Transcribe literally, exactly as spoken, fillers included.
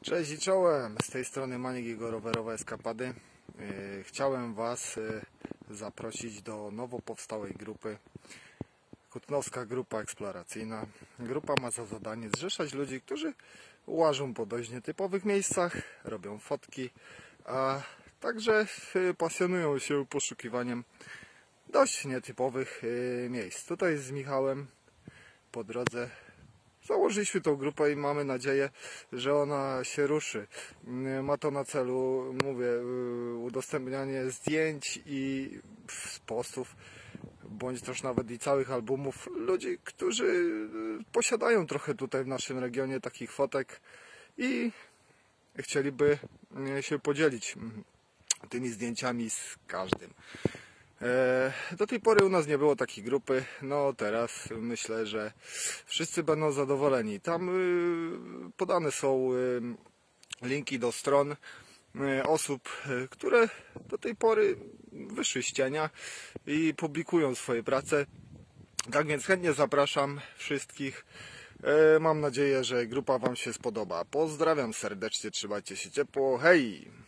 Cześć i czołem, z tej strony Maniek i jego rowerowe eskapady. Chciałem Was zaprosić do nowo powstałej grupy, Kutnowska Grupa Eksploracyjna. Grupa ma za zadanie zrzeszać ludzi, którzy łażą po dość nietypowych miejscach, robią fotki, a także pasjonują się poszukiwaniem dość nietypowych miejsc. Tutaj z Michałem po drodze założyliśmy tą grupę i mamy nadzieję, że ona się ruszy. Ma to na celu, mówię, udostępnianie zdjęć i postów, bądź też nawet i całych albumów ludzi, którzy posiadają trochę tutaj w naszym regionie takich fotek i chcieliby się podzielić tymi zdjęciami z każdym. Do tej pory u nas nie było takiej grupy, no teraz myślę, że wszyscy będą zadowoleni. Tam podane są linki do stron osób, które do tej pory wyszły z cienia i publikują swoje prace. Tak więc chętnie zapraszam wszystkich. Mam nadzieję, że grupa Wam się spodoba. Pozdrawiam serdecznie, trzymajcie się ciepło, hej!